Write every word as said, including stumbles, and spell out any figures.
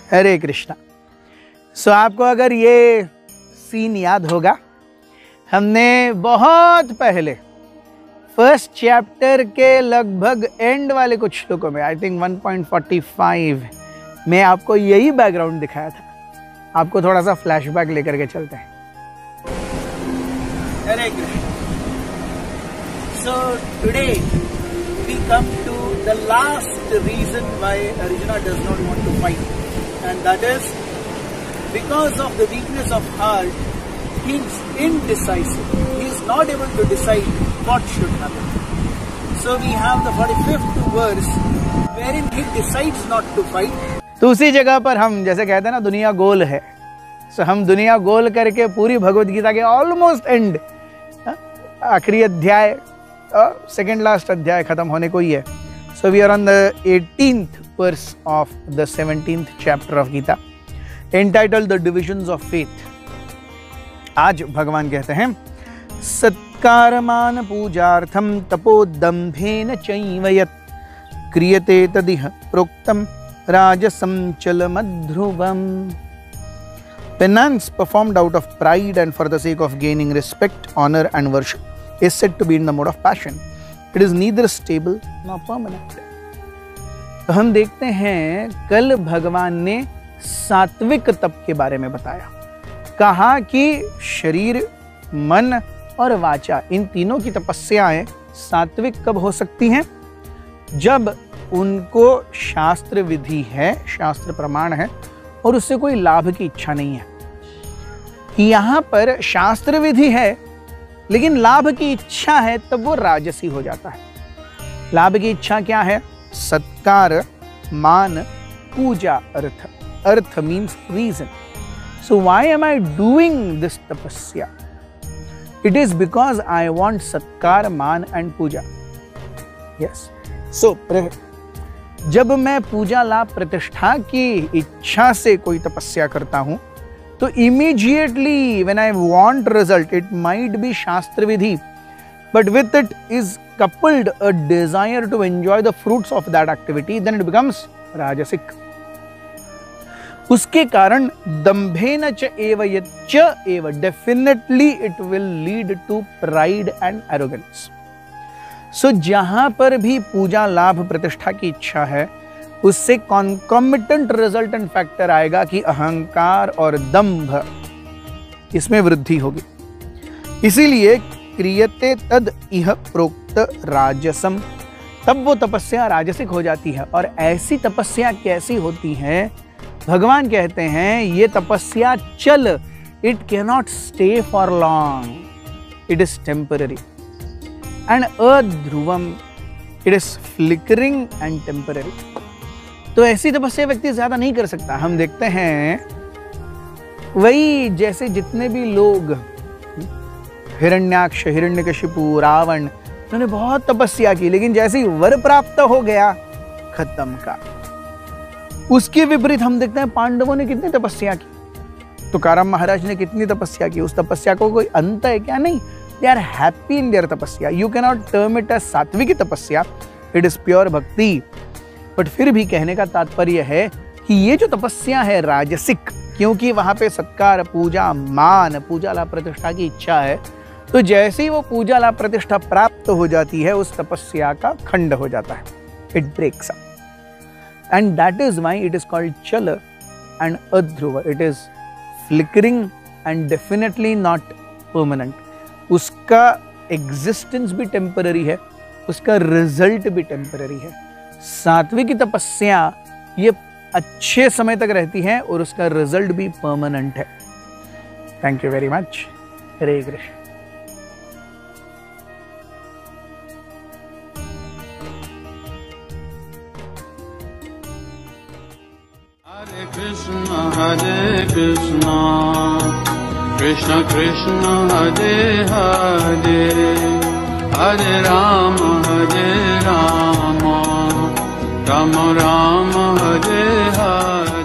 हरे कृष्णा। सो आपको अगर ये सीन याद होगा, हमने बहुत पहले फर्स्ट चैप्टर के लगभग एंड वाले कुछ श्लोकों में, I think one point four five में आपको यही बैकग्राउंड दिखाया था। आपको थोड़ा सा फ्लैशबैक लेकर के चलते हैं। Hare Krishna. So today we come to the last reason why Arjuna does not want to fight, and that is because of the weakness of heart. He is indecisive. He is not able to decide what should happen. So we have the forty-fifth verse wherein he decides not to fight. तो उसी जगह पर हम जैसे कहते हैं ना, दुनिया गोल है। सो so हम दुनिया गोल करके पूरी भगवत गीता के ऑलमोस्ट एंड, आखिरी अध्याय, सेकेंड लास्ट अध्याय खत्म होने को ही है। So we are on the eighteenth verse of the seventeenth chapter of Gita, entitled the divisions of faith. आज भगवान कहते हैं, सत्कारमान पूजार्थम तपोदम्भेन चैव यत् क्रियते तदिह प्रोक्तम राजसं चलमध्रुवम्. Penance performed out of pride and for the sake of gaining respect, honor and worship is said to be in the mode of passion. It is neither stable nor permanent. तो हम देखते हैं, कल भगवान ने सात्विक तप के बारे में बताया। कहा कि शरीर, मन और वाचा, इन तीनों की तपस्याएं सात्विक कब हो सकती हैं? जब उनको शास्त्र विधि है, शास्त्र प्रमाण है और उससे कोई लाभ की इच्छा नहीं है। यहां पर शास्त्र विधि है लेकिन लाभ की इच्छा है, तब वो राजसी हो जाता है। लाभ की इच्छा क्या है? सत्कार, मान, पूजा, अर्थ। Artha means reason. So why am I doing this tapasya? It is because I want satkar, मान and puja. Yes. So जब मैं पूजा, लाभ, प्रतिष्ठा की इच्छा से कोई तपस्या करता हूं, तो immediately when I want result, it might be शास्त्र विधि, but with it is coupled a desire to enjoy the fruits of that activity, then it becomes rajasic. उसके कारण दंभेन च एव यच्च एव, definitely it will lead to pride and arrogance. So जहां पर भी पूजा, लाभ, प्रतिष्ठा की इच्छा है, उससे कॉन्कॉमिटेंट रिजल्टेंट फैक्टर आएगा कि अहंकार और दंभ, इसमें वृद्धि होगी. इसीलिए क्रियते तद इह प्रोक्त राजसम, तब वो तपस्या राजसिक हो जाती है. और ऐसी तपस्या कैसी होती है? भगवान कहते हैं, ये तपस्या चल, it cannot stay for long, it is temporary. And अध्रुवम, it is flickering and temporary. तो ऐसी तपस्या व्यक्ति ज्यादा नहीं कर सकता. हम देखते हैं वही जैसे जितने भी लोग, हिरण्याक्ष, हिरण्यकशिपु, रावण, उन्होंने बहुत तपस्या की, लेकिन जैसे ही वर प्राप्त हो गया, खत्म का. उसके विपरीत हम देखते हैं पांडवों ने कितनी तपस्या की, तुकाराम महाराज ने कितनी तपस्या की. उस तपस्या को कोई अंत है क्या? नहीं. They are happy in their tapasya. You can not term it as sattvik tapasya, it is pure bhakti. But फिर भी कहने का तात्पर्य है कि ये जो तपस्या है राजसिक, क्योंकि वहां पे सत्कार, पूजा, मान, पूजा, लाभ, प्रतिष्ठा की इच्छा है, तो जैसे ही वो पूजा, लाभ, प्रतिष्ठा प्राप्त हो जाती है, उस तपस्या का खंड हो जाता है. It breaks up. And that is why it is called chala and adhruva. It is flickering and definitely not permanent. उसका existence भी temporary है, उसका result भी temporary है. सात्विक की तपस्या ये अच्छे समय तक रहती है और उसका result भी permanent है. Thank you very much. Hare Krishna. Hare Krishna, Hare Krishna, Krishna Krishna, Hare Hare, Hare Rama, Hare Rama, Rama Rama, Hare Hare.